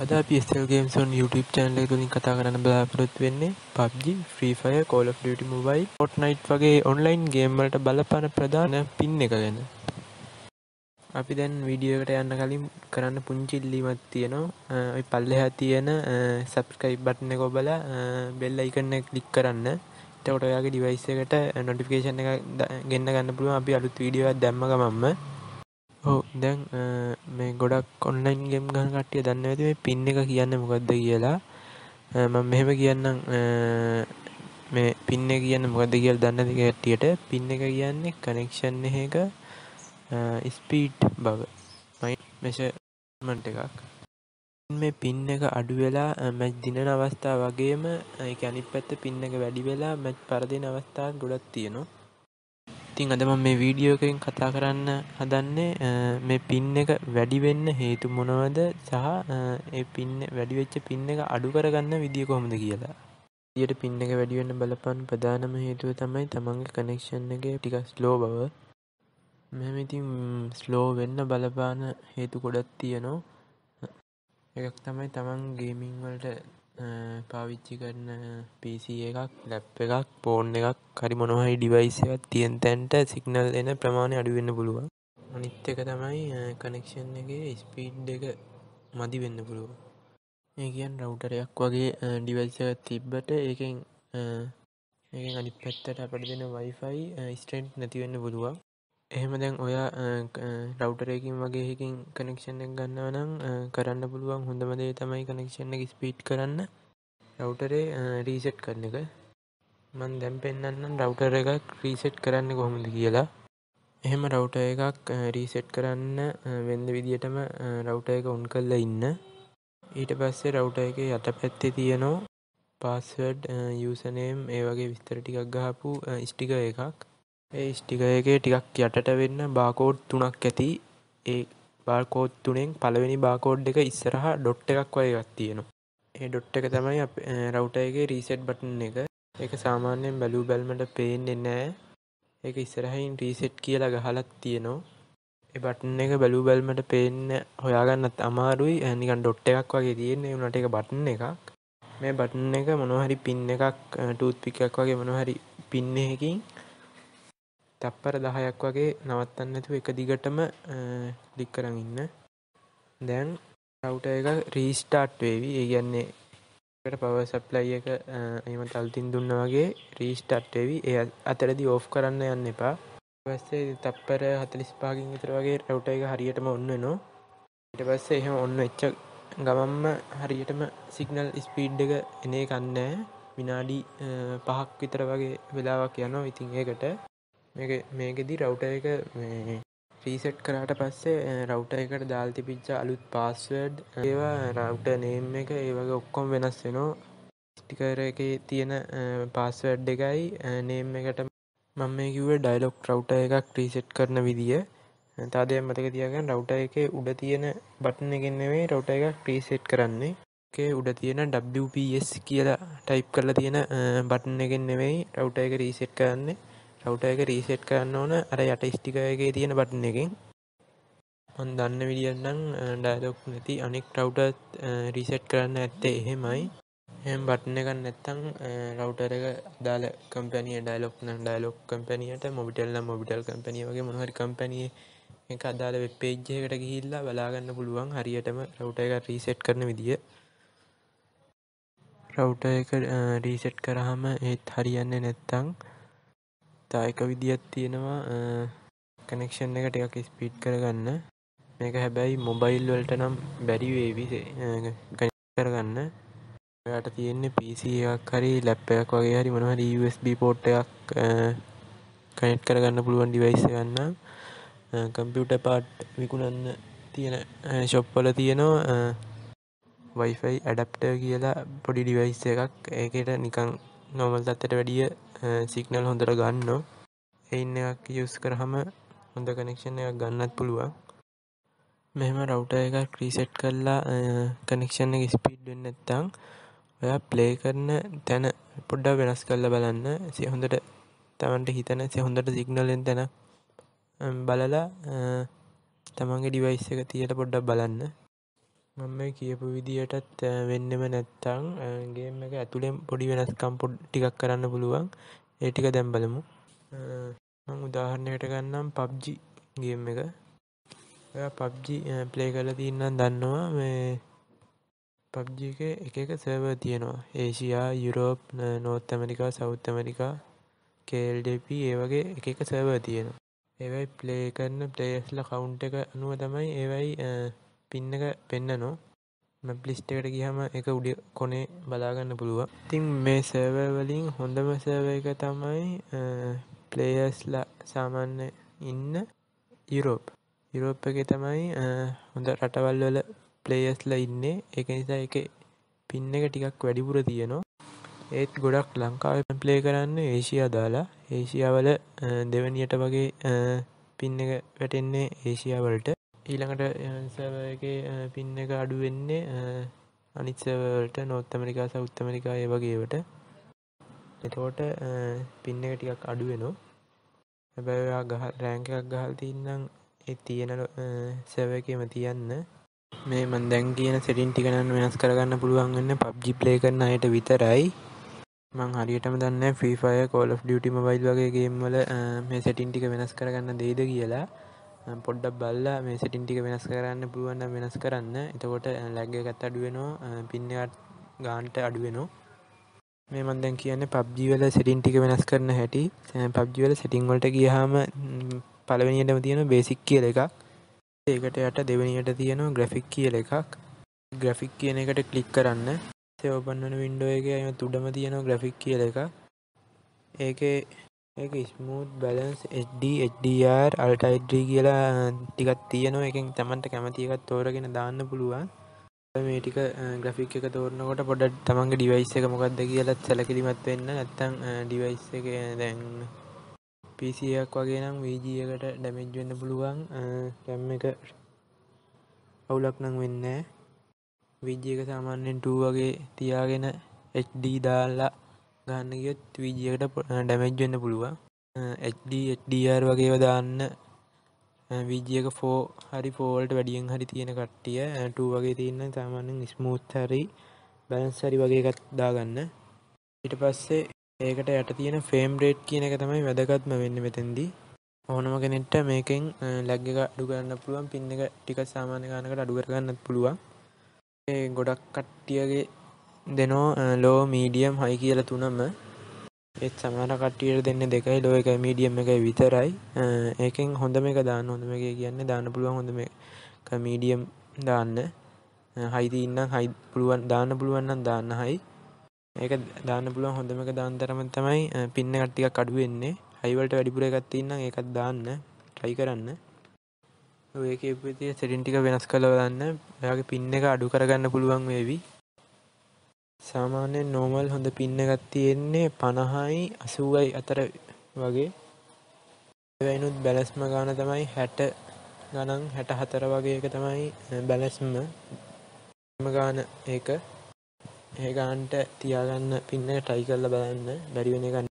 අද අපි SL Games on YouTube channel එක තුලින් කතා කරන්න බලාපොරොත්තු වෙන්නේ PUBG, Free Fire, Call of Duty Mobile, Fortnite වගේ online game වලට බලපාන ප්‍රධාන පින් එක ගැන. අපි දැන් වීඩියෝ එකට යන්න කලින් කරන්න පුංචි ඉල්ලීමක් තියෙනවා. ওই පල්ලෙහා තියෙන subscribe button එක ඔබලා bell icon එක click කරන්න. එතකොට ඔයාගේ device එකට notification එක ගෙන්න ගන්න පුළුවන් අපි අලුත් වීඩියෝ එකක් දැම්ම ගමන්ම. ඔව් දැන් මේ ගොඩක් ඔන්ලයින් ගේම් ගහන කට්ටිය දන්නේ නැති මේ පින් එක කියන්නේ මොකක්ද කියලා. මම මෙහෙම කියන්නම් මේ පින් එක කියන්නේ මොකක්ද කියලා දන්නේ නැති කට්ටියට පින් එක කියන්නේ කනෙක්ෂන් එකක ස්පීඩ් බව මෙෂර්මන්ට් එකක්. මේ පින් එක අඩු වෙලා මැච් දිනන අවස්ථා වගේම ඒක අනිත් පැත්ත පින් එක වැඩි වෙලා මැච් පරදින අවස්ථා ගොඩක් තියෙනවා. ඉතින් අද මම මේ වීඩියෝ එකෙන් කතා කරන්න හදන්නේ මේ පින් එක වැඩි වෙන්න හේතු මොනවද සහ ඒ පින් වැඩි වෙච්ච පින් එක අඩු කරගන්න විදිය කොහොමද කියලා. ඊට පින් එක වැඩි වෙන්න බලපාන ප්‍රධානම හේතුව තමයි තමන්ගේ කනෙක්ෂන් එකේ ටිකක් ස්ලෝ බව. මෙහෙම ඉතින් ස්ලෝ වෙන්න බලපාන හේතු ගොඩක් තියෙනවා. එකක් තමයි තමන් ගේමින් වලට පාවිච්චි කරන PC එකක්, ලැප් එකක්, ෆෝන් එකක්, හරි මොනවා හරි ඩිවයිස් එකක් තියෙන තැනට සිග්නල් එන ප්‍රමාණය අඩු වෙන්න පුළුවන්. අනිත් එක තමයි කනෙක්ෂන් එකේ ස්පීඩ් එක මදි වෙන්න පුළුවන්. ඒ කියන්නේ රවුටර් එකක් වගේ ඩිවයිස් එකක් තිබ්බට ඒකෙන් අනිත් පැත්තට අපිට දෙන Wi-Fi ස්ට්‍රෙන්ත් නැති වෙන්න පුළුවන්. එහෙම දැන් ඔයා රවුටර් එකකින් වගේ එකකින් කනෙක්ෂන් එක ගන්නවා නම් කරන්න පුළුවන් හොඳම දේ තමයි කනෙක්ෂන් එක ස්පීඩ් කරන්න රවුටරේ රීසෙට් කරන එක. මම දැන් පෙන්නන්නම් රවුටර් එකක් රීසෙට් කරන්නේ කොහොමද කියලා. එහෙම රවුටර් එකක් රීසෙට් කරන්න වෙන විදියටම රවුටර් එක ඔන් කරලා ඉන්න. ඊට පස්සේ රවුටර් එකේ යටපැත්තේ තියෙනවා password, username ඒ වගේ විස්තර ටිකක් ගහපු ස්ටිකර් එකක්. ඒ ස්ටිකර් එකේ ටිකක් යටට වෙන්න බාකෝඩ් 3ක් ඇති. ඒ බාකෝඩ් 3න් පළවෙනි බාකෝඩ් එක ඉස්සරහා ඩොට් එකක් වගේ එකක් තියෙනවා. ඒ ඩොට් එක තමයි රවුටර් එකේ රීසෙට් බටන් එක. ඒක සාමාන්‍යයෙන් බැලු බැලමට පේන්නේ නැහැ. ඒක ඉස්සරහින් රීසෙට් කියලා ගහලත් තියෙනවා. ඒ බටන් එක බැලු බැලමට පේන්න හොයාගන්නත් අමාරුයි. නිකන් ඩොට් එකක් වගේ තියෙන්නේ. උනට ඒක බටන් එකක්. මේ බටන් එක මොනවා හරි පින් එකක්, ටූත් පික් එකක් වගේ මොනවා හරි පින් එකකින් තප්පර 10ක් වගේ නවත්තන්න නැතුව එක දිගටම ක්ලික් කරන් ඉන්න. දැන් රවුටර් එක රීස්ටාර්ට් වේවි. ඒ කියන්නේ ඒකට පවර් සප්ලයි එක එහෙම තල්තින් දුන්නා වගේ රීස්ටාර්ට් වෙවි. ඒ අතරදී ඕෆ් කරන්න යන්න එපා. ඊට පස්සේ තප්පර 45කින් විතර වගේ රවුටර් එක හරියටම ඔන් වෙනවා. ඊට පස්සේ එහෙම ඔන් වෙච්ච ගමන්ම හරියටම සිග්නල් ස්පීඩ් එක එන එකක් නැහැ. විනාඩි 5ක් විතර වගේ වෙලාවක් යනවා. ඉතින් ඒකට මේකෙදි රවුටර් එක රීසෙට් කරාට පස්සේ රවුටර් එකට දාලා තිබිච්ච අලුත් පාස්වර්ඩ් ඒවා රවුටර් නේම් එක ඒ වගේ ඔක්කොම වෙනස් වෙනවා. ස්ටිකර් එකේ තියෙන පාස්වර්ඩ් එකයි නේම් එකට මම මේ කිව්වේ ඩයලොග් රවුටර් එකක් රීසෙට් කරන විදිය. තව දෙයක් මතක තියාගන්න රවුටර් එකේ උඩ තියෙන බටන් එකෙන් නෙවෙයි රවුටර් එකක් රීසෙට් කරන්නේ. ඒකේ උඩ තියෙන WPS කියලා ටයිප් කරලා තියෙන බටන් එකෙන් නෙවෙයි රවුටර් එක රීසෙට් කරන්නේ. රවුටර් එක රීසෙට් කරන්න ඕන අර යට ස්ටිකර් එකේ තියෙන බටන් එකෙන්. මම දන්න විදියට නම් ඩයලොග් නැති අනෙක් රවුටර් රීසෙට් කරන්න ඇත්තේ එහෙමයි. එහෙම බටන් එකක් නැත්තම් රවුටර් එක අදාළ කම්පැනි ඩයලොග් නම් ඩයලොග් කම්පැනියට, මොබිටෙල් නම් මොබිටෙල් කම්පැනි වගේ මොන හරි කම්පැනි එක අදාළ වෙබ් පේජ් එකකට ගිහිල්ලා බලා ගන්න පුළුවන් හරියටම රවුටර් එක රීසෙට් කරන විදිය. රවුටර් එක රීසෙට් කරාම ඒත් හරියන්නේ නැත්තම් තව එක විදියක් තියෙනවා කනෙක්ෂන් එක ටිකක් ස්පීඩ් කරගන්න. මේක හැබැයි මොබයිල් වලට නම් බැරි වේවි කනෙක්ට් කරගන්න. ඔයාට තියෙන්නේ PC එකක් හරි ලැප් එකක් වගේ හරි මොනවා හරි USB port එකක් කනෙක්ට් කරගන්න පුළුවන් ඩිවයිස් එකක් නම් කම්පියුටර් පාර්ට් විකුණන්න තියෙන ෂොප් වල තියෙනවා Wi-Fi adapter කියලා පොඩි ඩිවයිස් එකක්. ඒකට නිකන් normal තත්ත්වයට වැඩිය සිග්නල් හොඳට ගන්නවා. එයින් එකක් යූස් කරාම හොඳ කනෙක්ෂන් එකක් ගන්නත් පුළුවන්. මෙහෙම රවුටර් එකක් රීසෙට් කරලා කනෙක්ෂන් එක ස්පීඩ් වෙන්නේ නැත්නම් ඔයා ප්ලේ කරන තැන පොඩ්ඩක් වෙනස් කරලා බලන්න. හොඳට තමන්ට හිතන හොඳට සිග්නල් එන තැන බලලා තමන්ගේ ඩිවයිස් එක තියලා පොඩ්ඩක් බලන්න. මම මේ කියපු විදියටත් වෙන්නෙම නැත්තම් ගේම් එක ඇතුලෙන් පොඩි වෙනස්කම් ටිකක් කරන්න පුළුවන්. ඒ ටික දැන් බලමු. මම උදාහරණයකට ගන්නම් PUBG ගේම් එක. ඔයා PUBG ප්ලේ කරලා තියෙනනම් දන්නවා මේ PUBG එකේ එක සර්වර් තියෙනවා. Asia, Europe, North America, South America, KLDP ඒ වගේ එක සර්වර් තියෙනවා. ඒවයි ප්ලේ කරන ප්ලේයර්ස්ලා කවුන්ට් එක අනුව තමයි ඒවයි පින් එක පෙන්නනවා. මැප් ලිස්ට් එකට ගියාම ඒක උඩ කොනේ බලා ගන්න පුළුවන්. ඉතින් මේ සර්වර් වලින් හොඳම සර්වර් එක තමයි ප්ලේයර්ස්ලා සාමාන්‍ය ඉන්න යුරෝප්. යුරෝප් එකේ තමයි හොඳ රටවල් වල ප්ලේයර්ස්ලා ඉන්නේ. ඒක නිසා ඒකේ පින් එක ටිකක් වැඩිපුර තියෙනවා. ඒත් ගොඩක් ලංකාවේ ප්ලේ කරන්නේ ඒෂියා දාලා. ඒෂියා වල දෙවනියට වගේ පින් එක වැටෙන්නේ ඒෂියා වලට. ඊළඟට සර්වර් එකේ පින් එක අඩු වෙන්නේ අනිත් සර්වර් වලට නෝර්ත් ඇමරිකා, සවුත් ඇමරිකා ඒ වගේ ඒවට. එතකොට පින් එක ටිකක් අඩු වෙනවා. හැබැයි ඔයා රෑන්ක් එකක් ගහලා තින්නම් ඒ තියෙන සර්වර් එකේම තියන්න. මේ මම දැන් කියන සෙටින් ටික නම් වෙනස් කරගන්න පුළුවන් වෙන්නේ PUBG ප්ලේ කරන අයට විතරයි. මම හරියටම දන්නේ නැහැ Free Fire, Call of Duty Mobile වගේ ගේම් වල මේ සෙටින් ටික වෙනස් කරගන්න දෙයිද කියලා. පොඩ්ඩක් බලලා මේ සෙටින් ටික වෙනස් කරන්න පුළුවන් නම් වෙනස් කරන්න. එතකොට ලැග් එකත් අඩු වෙනවා, පින් එකත් ගානට අඩු වෙනවා. මේ මම දැන් කියන්නේ PUBG වල සෙටින් ටික වෙනස් කරන හැටි. PUBG වල සෙටින් වලට ගියාම පළවෙනියටම තියෙන බේසික් කියලා එකක්. ඒකට යට දෙවෙනියට තියෙනවා ග්‍රැෆික් කියලා එකක්. ග්‍රැෆික් කියන එකට ක්ලික් කරන්න. ඒ ඕපන් වෙන වින්ඩෝ එකේ අයිමත් උඩම තියෙනවා ග්‍රැෆික් කියලා එකක්. ඒක smooth balance HD HDR ultra HD කියලා ටිකක් තියෙනවා. එකෙන් තමන්ට කැමති එකක් තෝරගෙන දාන්න පුළුවන්. මේ ටික ග්‍රැෆික් එක තෝරනකොට පොඩ්ඩක් තමන්ගේ ඩිවයිස් එක මොකක්ද කියලා සැලකිලිමත් වෙන්න. නැත්තම් ඩිවයිස් එකේ දැන් PC එකක් වගේ නම් VG එකට ඩැමේජ් වෙන්න පුළුවන්. RAM එක අවුලක් නම් වෙන්නේ නැහැ. VG එක සාමාන්‍යයෙන් 2 වගේ තියාගෙන HD දාලා ගන්න ගියොත් VG එකට ඩැමේජ් වෙන්න පුළුවන්. HD HDR වගේ ඒවා දාන්න VG එක 4 හරි 4 වලට වැඩියෙන් හරි තියෙන කට්ටිය 2 වගේ තියෙන සාමාන්‍යයෙන් ස්මූත් හරි බැලන්ස් හරි වගේ එකක් දාගන්න. ඊට පස්සේ ඒකට යට තියෙන ෆ්‍රේම් රේට් කියන එක තමයි වැදගත්ම වෙන්නේ මෙතෙන්දී. ඕනම කෙනෙක්ට මේකෙන් ලැග් එක අඩු කරන්න පුළුවන්. පින් එක ටික සාමාන්‍ය ගානකට අඩු කරගන්නත් පුළුවන්. ඒ ගොඩක් කට්ටියගේ දෙනෝ ලෝ මීඩියම් හයි කියලා තුනම. ඒත් සමහර කට්ටියට දෙන්නේ දෙකයි, ලෝ එකයි මීඩියම් එකයි විතරයි. ඒකෙන් හොඳම එක දාන්න. හොඳම එක කියන්නේ දාන්න පුළුවන් හොඳම එක මීඩියම් දාන්න. හයි තියෙනම් හයි පුළුවන් දාන්න පුළුවන් නම් දාන්න හයි. ඒක දාන්න පුළුවන් හොඳම එක දාන තරම තමයි පින් එක ටිකක් අඩු වෙන්නේ. හයි වලට වැඩිපුර එකක් තියෙනම් ඒකත් දාන්න try කරන්න. ඔය කියපු විදිහේ සෙටින් ටික වෙනස් කරලා බලන්න. ඔයාගේ පින් එක අඩු කරගන්න පුළුවන් වේවි. සාමාන්‍යයෙන් normal හොඳ පින් එකක් තියෙන්නේ 50යි 80යි අතර වගේ. ඒවයිනුත් බැලන්ස්ම ගාන තමයි 60 ගණන් 64 වගේ එක තමයි බැලන්ස්ම ගාන ඒක. ඒ ගානට තියාගන්න පින් එක try කරලා බලන්න. බැරි වෙන එක